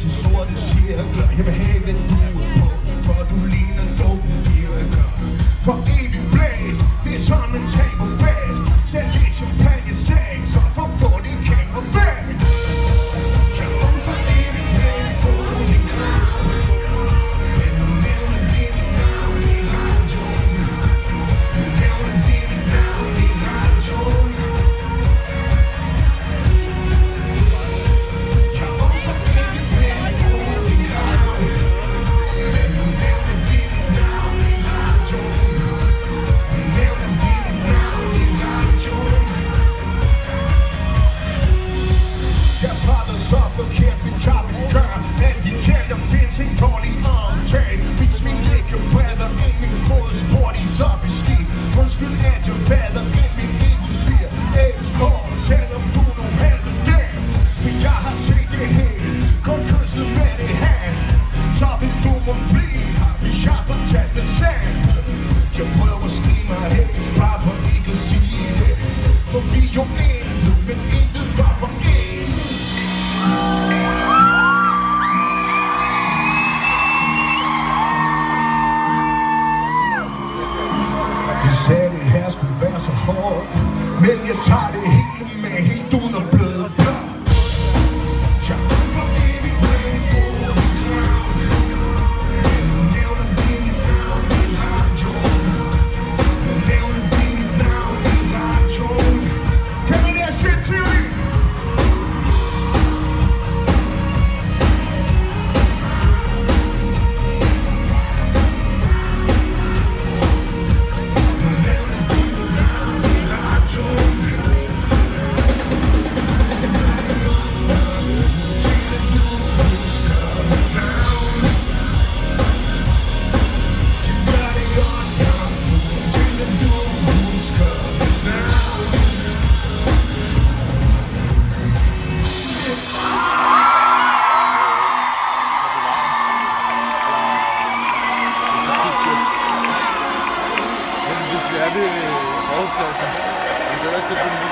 til sorte cirkler. Jeg vil have, hvad du er på, for du ligner dopen virker. For evigt blæst, det er sådan man taber bedst. Selv lidt champagne sex, så for få det kæmper væk. Jeg er for evigt med en fod i grav. Men nu nævner det mit navn i radioen. Nu nævner det mit navn i radioen. Så forkert mit kappen gør alt de kan, der findes en dårlig omtale. Mit smil ikke bredder end min fodspor, de så beskidt. Undskyld at jeg vader end min ego siger elskår, selvom du nu hader det. For jeg har set det hele, kun kysset med det hand. Så vil du må blive her, hvis jeg fortalt det sandt. Jeg prøver at skrive mig helst, bare for ikke at sige det. For vi er jo intet, men intet var for en. De sagde det her skulle være så hårdt, men jeg tager det hele med helt uden at bløde blot. Jeg er for evigt med en fod i grav. Men nu nævner de mit navn i radioen. Nu nævner de mit navn i radioen. Kan man det shit til det? Ja, det er overpladsen. Det er ikke